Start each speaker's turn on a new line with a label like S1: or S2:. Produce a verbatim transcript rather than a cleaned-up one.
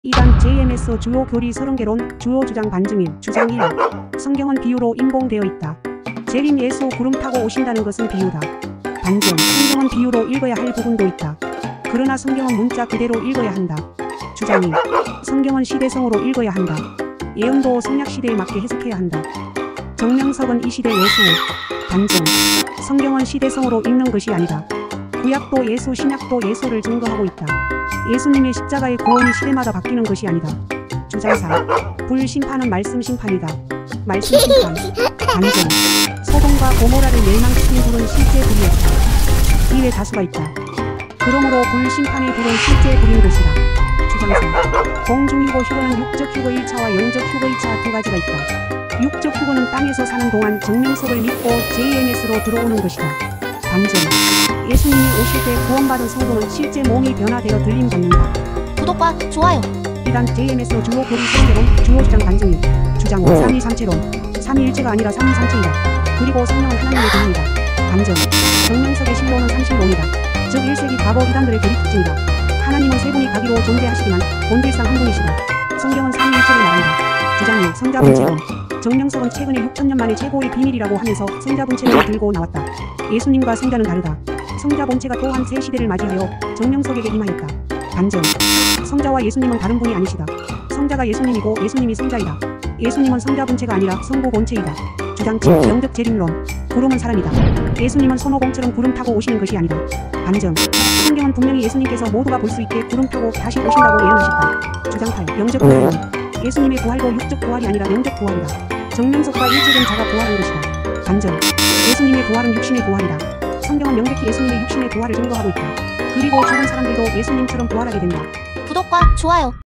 S1: 이단 제이엠에스 주요 교리 서른 개론 주요 주장 반증일 주장 일. 성경은 비유로 인봉되어 있다. 재림 예수 구름 타고 오신다는 것은 비유다. 반증. 성경은 비유로 읽어야 할 부분도 있다. 그러나 성경은 문자 그대로 읽어야 한다. 주장 일. 성경은 시대성으로 읽어야 한다. 예언도 성약시대에 맞게 해석해야 한다. 정명석은 이 시대 예수. 반증. 성경은 시대성으로 읽는 것이 아니다. 구약도 예수 신약도 예수를 증거하고 있다. 예수님의 십자가의 구원이 시대마다 바뀌는 것이 아니다. 주장 사. 불심판은 말씀 심판이다. 말씀 심판. 반증. 소돔과 고모라를 멸망시킨 불은 실제 불이었다. 이외 다수가 있다. 그러므로 불심판의 불은 실제 불인 것이다. 주장 사. 공중휴거 휴거는 육적 휴거 일 차와 영적 휴거 이 차 두 가지가 있다. 육적 휴거는 땅에서 사는 동안 정명석을 믿고 제이엠에스로 들어오는 것이다. 반증. 예수님이 오실 때 구원받은 성도는 실제 몸이 변화되어 들림받는다.
S2: 구독과 좋아요.
S1: 이단 제이엠에스 주요 교리 서른 개론 주요 주장 반증일 주장 오. 삼위삼체론. 삼위일체가 아니라 삼위삼체이다. 그리고 성령은 하나님의 분이다. 반증. 정명석의 신론은 삼신론이다. 즉 일 세기 과거 이단들의 교리 특징이다. 하나님은 세 분이 가기로 존재하시지만 본질상 한 분이시다. 성경은 삼위일체를 말한다. 주장 일. 성자분체론. 정명석은 최근에 육천 년 만에 최고의 비밀이라고 하면서 성자분체론을 들고 나왔다. 예수님과 성자는 다르다. 성자 본체가 또한 새 시대를 맞이하여 정명석에게 임하였다. 반증. 성자와 예수님은 다른 분이 아니시다. 성자가 예수님이고 예수님이 성자이다. 예수님은 성자 본체가 아니라 성부 본체이다. 주장 칠. 영적 재림론. 구름은 사람이다. 예수님은 손오공처럼 구름 타고 오시는 것이 아니다. 반증. 성경은 분명히 예수님께서 모두가 볼 수 있게 구름 타고 다시 오신다고 예언하셨다. 주장 팔. 영적 부활론. 예수님의 부활도 육적 부활이 아니라 영적 부활이다. 정명석과 일체된 자가 부활한 것이다. 반증. 예수님의 부활은 육신의 부활이다. 성경은 명백히 예수님의 육신의 부활을 증거하고 있다. 그리고 죽은 사람들도 예수님처럼 부활하게 된다.
S2: 구독과 좋아요.